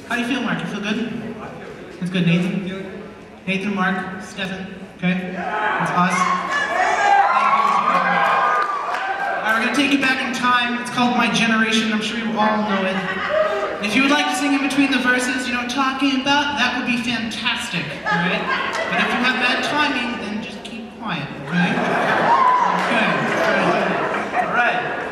How do you feel, Mark? You feel good? That's good. Nathan? Nathan, Mark, Stefan? Okay? That's us. Alright, we're going to take you back in time. It's called My Generation. I'm sure you all know it. And if you would like to sing in between the verses, you know, talking about, that would be fantastic, alright? But if you have bad timing, then just keep quiet, okay? Okay. Alright.